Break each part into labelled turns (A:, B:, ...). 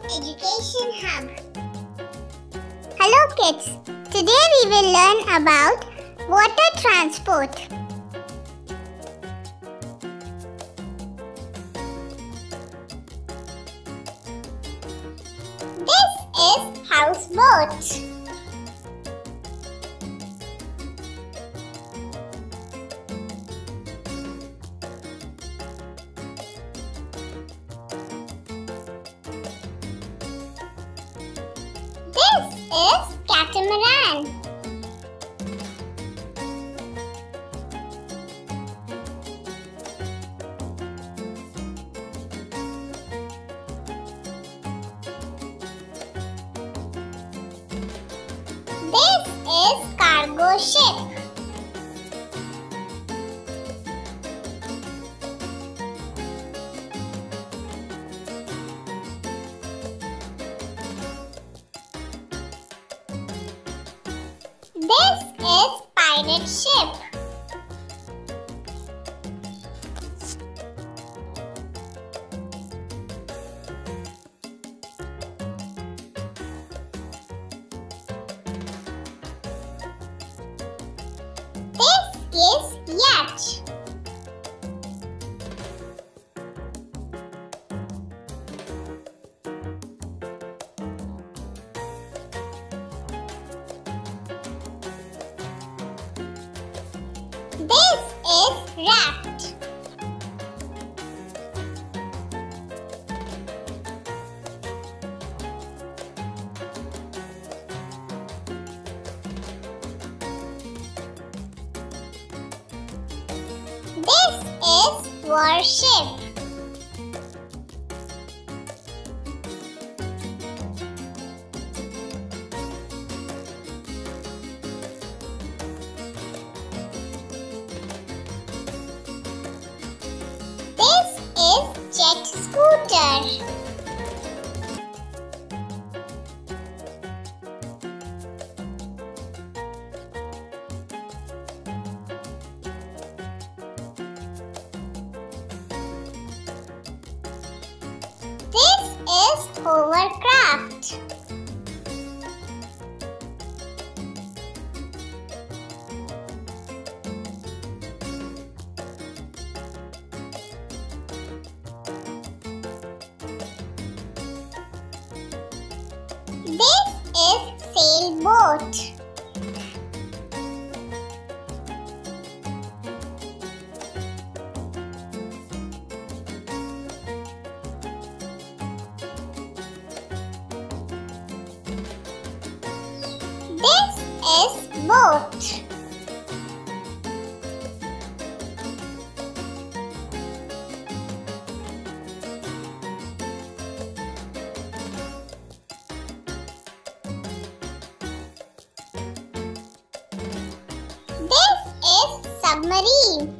A: Education Hub. Hello kids, today we will learn about water transport. This is houseboat. This is catamaran. This is cargo ship. This is pirate ship. This is yacht. This is raft. This is warship. This is jet scooter. This is hovercraft. This is sailboat. This is boat. This is submarine.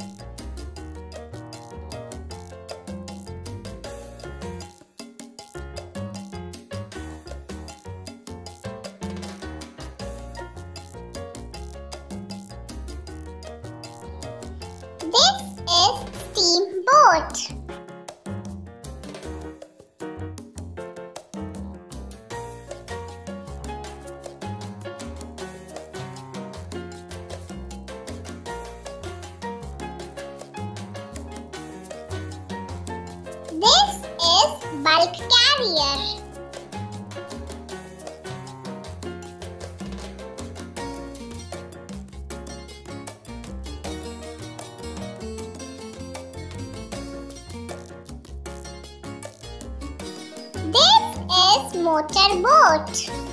A: This is steamboat. This is bulk carrier. This is motorboat.